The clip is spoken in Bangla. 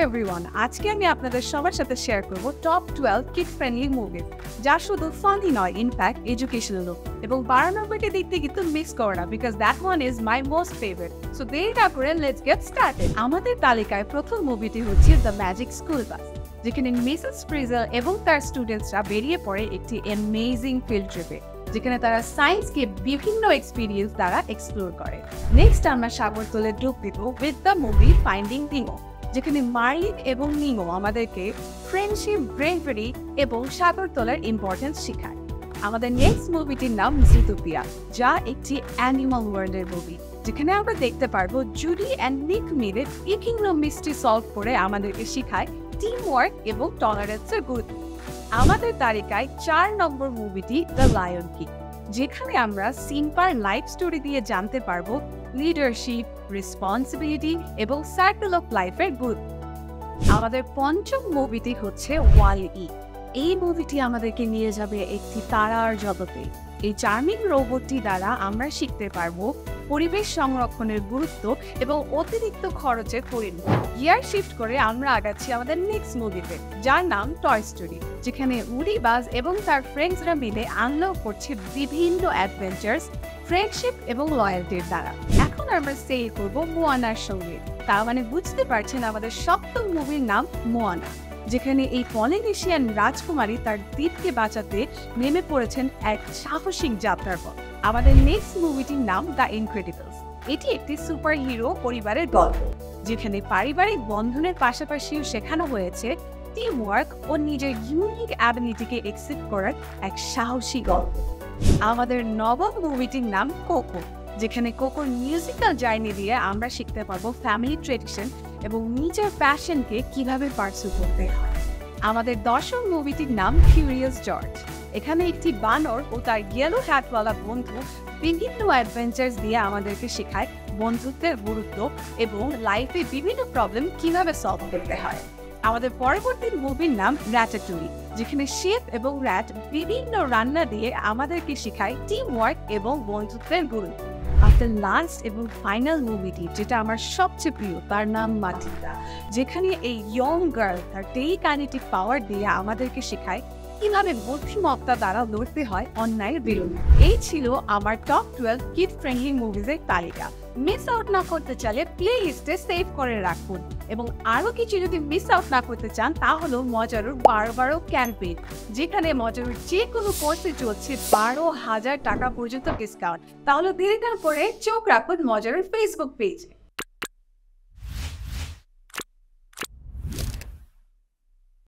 এভরিওয়ান, আজকে আমি আপনাদের সবার সাথে শেয়ার করব টপ 12 কিড ফ্রেন্ডলি মুভি যা শুধু ফানি নয়, ইনফ্যাক্ট এডুকেশনালও। এবং 12 নম্বরটি দেখতে কিন্তু মিস করো না, because that one is my most favourite. So দেরি না করে লেটস গেট স্টার্টেড। আমাদের তালিকায় প্রথম মুভিটি হচ্ছে দ্য ম্যাজিক স্কুল বাস, যেখানে মিসেস ফ্রিজার এবং তার স্টুডেন্টসরা বেরিয়ে পড়ে একটি অ্যামেজিং ফিল্ড ট্রিপে, যেখানে তারা সায়েন্সকে বিভিন্ন এক্সপিরিয়েন্স দ্বারা এক্সপ্লোর করে। নেক্সট আমরা সাগরতলে ডুব দিব with the movie finding Nemo, যেখানে মার্লিন এবং নিমো আমাদেরকে ফ্রেন্ডশিপ, ব্রেভেরি এবং সাগরতলার ইম্পর্টেন্স শেখায়। আমাদের নেক্সট মুভিটির নাম জুটোপিয়া, যা একটি অ্যানিমাল ওয়ার্ল্ডের মুভি, যেখানে আমরা দেখতে পারবো জুডি অ্যান্ড নিক মিলে বিভিন্ন মিস্ট্রি সলভ করে আমাদেরকে শেখায় টিম ওয়ার্ক এবং টলারেন্সের গুরুত্ব। আমাদের তালিকায় 4 নম্বর মুভিটি দ্য লায়ন কিং, যেখানে আমরা সিম্পার লাইফ স্টোরি দিয়ে জানতে পারবো লিডারশিপ, রেসপন্সিবিলিটি এবং সার্কেল অফ লাইফের গুরুত্ব। আমাদের পঞ্চম মুভিটি হচ্ছে ওয়াল-ই। এই মুভিটি আমাদেরকে নিয়ে যাবে একটি তারার জগতে। এই চার্মিং রোবটটি দ্বারা আমরা শিখতে পারবো পরিবেশ সংরক্ষণের গুরুত্ব এবং অতিরিক্ত খরচের পরিমাণ। গিয়ার শিফট করে আমরা আগাচ্ছি আমাদের নেক্সট মুভিতে, যার নাম টয় স্টোরি, যেখানে উডি বাজ এবং তার ফ্রেন্ডসরা মিলে আনলক করছে বিভিন্ন অ্যাডভেঞ্চার্স, ফ্রেন্ডশিপ এবং লয়্যালটির দ্বারা। এখন আমরা স্টে করবো মোয়ানার সঙ্গে। তার মানে বুঝতে পারছেন আমাদের সপ্তম মুভির নাম মোয়ানা, যেখানে এই পলিনেশিয়ান রাজকুমারী তার দ্বীপকে বাঁচাতে নেমে পড়েছেন এক সাহসিক যাত্রার পথ। আমাদের নেক্সট মুভিটির নাম দ্য ইনক্রেডিবলস। এটি একটি সুপার হিরো পরিবারের গল্প, যেখানে পারিবারিক বন্ধনের পাশাপাশিও শেখানো হয়েছে টিম ওয়ার্ক ও নিজের ইউনিক অ্যাবিলিটিকে এক্সিট করার এক সাহসী গল্প। আমাদের নবম মুভিটির নাম কোকো, যেখানে কোকোর মিউজিক্যাল জার্নি দিয়ে আমরা শিখতে পারবো ফ্যামিলি ট্রেডিশন এবং নিজের প্যাশনকে কিভাবে পার্সু করতে হয়। আমাদের দশম মুভিটির নাম কিউরিয়াস জর্জ। এখানে একটি বানর ও তার ইয়েলো হ্যাটওয়ালা বন্ধু বিভিন্ন অ্যাডভেঞ্চার্স দিয়ে আমাদেরকে শেখায় বন্ধুত্বের গুরুত্ব এবং লাইফে বিভিন্ন প্রবলেম কিভাবে সলভ করতে হয়। আমাদের পরবর্তী মুভির নাম র্যাটাটুই, যেখানে শেফ এবং র্যাট বিভিন্ন রান্না দিয়ে আমাদেরকে শেখায় টিম ওয়ার্ক এবং বন্ধুত্বের গুরুত্ব। আমাদের লাস্ট এবং ফাইনাল মুভিটি, যেটা আমার সবচেয়ে প্রিয়, তার নাম মাটিদা, যেখানে এই ইয়ং গার্ল তার টেলিকাইনেটিক পাওয়ার দিয়ে আমাদেরকে শেখায় কিভাবে বুদ্ধিমত্তা দ্বারা লড়তে হয় অন্যায়ের বিরুদ্ধে। এই ছিল আমার টপ 12 কিড ফ্রেন্ডলি মুভিজের তালিকা। মিস আউট না করতে চাইলে প্লে লিস্টে সেভ করে রাখুন, এবং আরও কিছু যদি মিস আউট না করতে চান তাহলে মজারুর 12 ক্যাম্পেইন, যেখানে মজারুর যে কোনো কোর্সে চলছে 12,000 টাকা পর্যন্ত ডিসকাউন্ট। তাহলে দেরি না করে চোখ রাখুন মজারুর ফেসবুক পেজে।